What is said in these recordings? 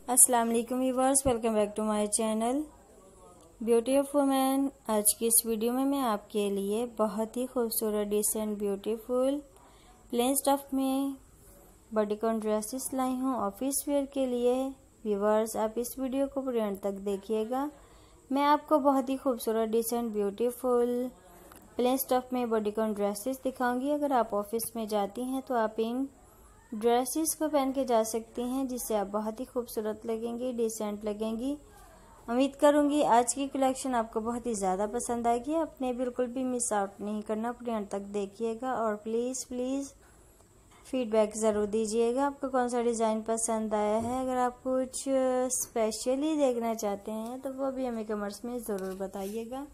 अस्सलाम वालेकुम viewers, welcome back to my channel beauty of women. आज की इस वीडियो में मैं आपके लिए बहुत ही खूबसूरत डिसेंट ब्यूटीफुल प्लेन स्टफ में बॉडीकॉन ड्रेसेस लाई हूँ ऑफिस वेयर के लिए। व्यूअर्स, आप इस वीडियो को पूरे अंत तक देखिएगा। मैं आपको बहुत ही खूबसूरत डिसेंट ब्यूटीफुल प्लेन स्टफ में बॉडीकॉन ड्रेसेस दिखाऊंगी। अगर आप ऑफिस में जाती हैं तो आप इन ड्रेसेस को पहन के जा सकती हैं, जिससे आप बहुत ही खूबसूरत लगेंगी, डिसेंट लगेंगी। उम्मीद करूंगी आज की कलेक्शन आपको बहुत ही ज़्यादा पसंद आएगी। अपने बिल्कुल भी मिस आउट नहीं करना, पूरे अंत तक देखिएगा और प्लीज़ फीडबैक ज़रूर दीजिएगा आपको कौन सा डिज़ाइन पसंद आया है। अगर आप कुछ स्पेशली देखना चाहते हैं तो वो भी हमें कमेंट्स में ज़रूर बताइएगा।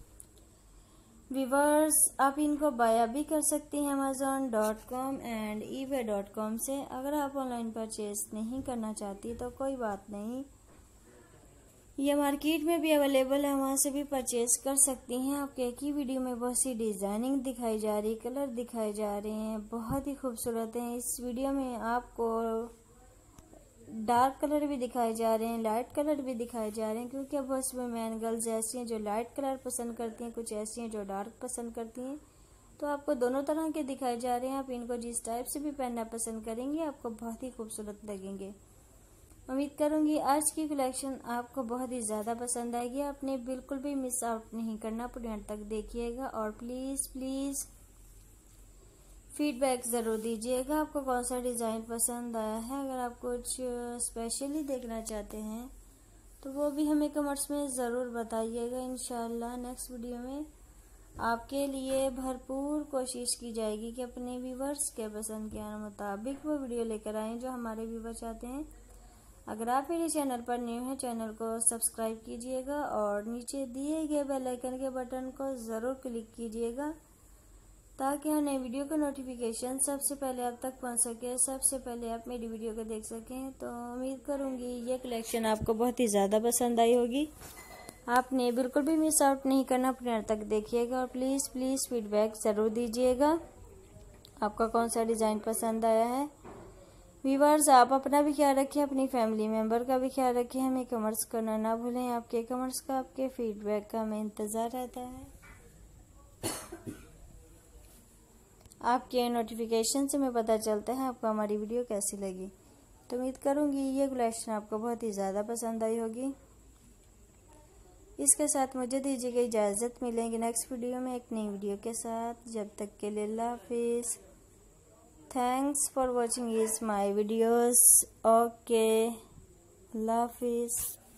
व्यूअर्स, आप इनको बाय भी कर सकती हैं amazon.com एंड ebay.com से। अगर आप ऑनलाइन परचेज नहीं करना चाहती तो कोई बात नहीं, ये मार्केट में भी अवेलेबल है, वहाँ से भी परचेज कर सकती हैं। आपको एक ही वीडियो में बहुत सी डिज़ाइनिंग दिखाई जा रही, कलर दिखाए जा रहे हैं, बहुत ही खूबसूरत हैं। इस वीडियो में आपको डार्क कलर भी दिखाए जा रहे हैं, लाइट कलर भी दिखाए जा रहे हैं, क्योंकि अब बहुत मैन गर्ल्स ऐसी हैं जो लाइट कलर पसंद करती हैं, कुछ ऐसी हैं जो डार्क पसंद करती हैं। तो आपको दोनों तरह के दिखाए जा रहे हैं। आप इनको जिस टाइप से भी पहनना पसंद करेंगे आपको बहुत ही खूबसूरत लगेंगे। उम्मीद करूंगी आज की कलेक्शन आपको बहुत ही ज़्यादा पसंद आएगी। आपने बिल्कुल भी मिस आउट नहीं करना, पूरे अंत तक देखिएगा और प्लीज़ फीडबैक ज़रूर दीजिएगा आपको कौन सा डिज़ाइन पसंद आया है। अगर आप कुछ स्पेशली देखना चाहते हैं तो वो भी हमें कमेंट्स में ज़रूर बताइएगा। इंशाल्लाह नेक्स्ट वीडियो में आपके लिए भरपूर कोशिश की जाएगी कि अपने व्यूवर्स के पसंद के मुताबिक वो वीडियो लेकर आएँ जो हमारे व्यूवर चाहते हैं। अगर आप मेरे चैनल पर न्यू हैं, चैनल को सब्सक्राइब कीजिएगा और नीचे दिए गए बेल आइकन के बटन को ज़रूर क्लिक कीजिएगा ताकि हर नई वीडियो का नोटिफिकेशन सबसे पहले आप तक पहुंच सके, सबसे पहले आप मेरी वीडियो को देख सकें। तो उम्मीद करूंगी ये कलेक्शन आपको बहुत ही ज़्यादा पसंद आई होगी। आपने बिल्कुल भी मिस आउट नहीं करना, पूरे अंत तक देखिएगा और प्लीज़ फीडबैक ज़रूर दीजिएगा आपका कौन सा डिज़ाइन पसंद आया है। व्यूअर्स, आप अपना भी ख्याल रखें, अपनी फैमिली मेम्बर का भी ख्याल रखें। हमें कमेंट्स करना ना भूलें। आपके कमेंट्स का, आपके फीडबैक का हमें इंतज़ार रहता है। आपके नोटिफिकेशन से हमें पता चलता है आपको हमारी वीडियो कैसी लगी। तो उम्मीद करूंगी ये कलेक्शन आपको बहुत ही ज़्यादा पसंद आई होगी। इसके साथ मुझे दीजिएगा इजाज़त, मिलेंगे नेक्स्ट वीडियो में एक नई वीडियो के साथ। जब तक के लिए अल्लाह हाफिज़। Thanks for watching is my videos. Okay, Allah हाफिज़।